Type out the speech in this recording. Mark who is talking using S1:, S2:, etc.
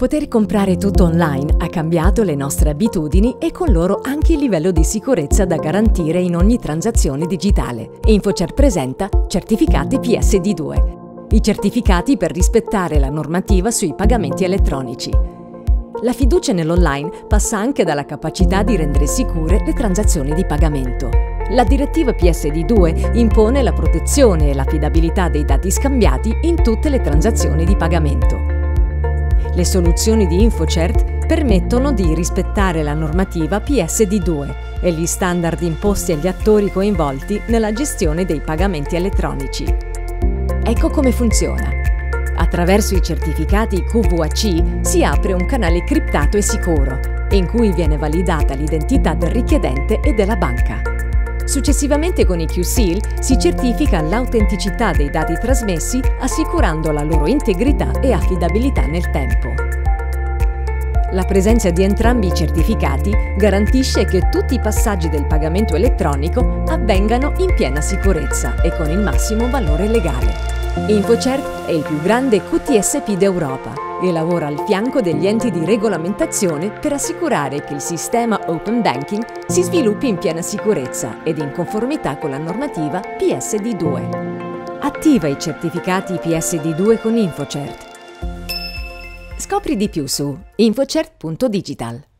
S1: Poter comprare tutto online ha cambiato le nostre abitudini e con loro anche il livello di sicurezza da garantire in ogni transazione digitale. InfoCert presenta certificati PSD2, i certificati per rispettare la normativa sui pagamenti elettronici. La fiducia nell'online passa anche dalla capacità di rendere sicure le transazioni di pagamento. La direttiva PSD2 impone la protezione e l'affidabilità dei dati scambiati in tutte le transazioni di pagamento. Le soluzioni di InfoCert permettono di rispettare la normativa PSD2 e gli standard imposti agli attori coinvolti nella gestione dei pagamenti elettronici. Ecco come funziona. Attraverso i certificati QVAC si apre un canale criptato e sicuro, in cui viene validata l'identità del richiedente e della banca. Successivamente con i QSeal si certifica l'autenticità dei dati trasmessi, assicurando la loro integrità e affidabilità nel tempo. La presenza di entrambi i certificati garantisce che tutti i passaggi del pagamento elettronico avvengano in piena sicurezza e con il massimo valore legale. InfoCert è il più grande QTSP d'Europa e lavora al fianco degli enti di regolamentazione per assicurare che il sistema Open Banking si sviluppi in piena sicurezza ed in conformità con la normativa PSD2. Attiva i certificati PSD2 con InfoCert. Scopri di più su infocert.digital.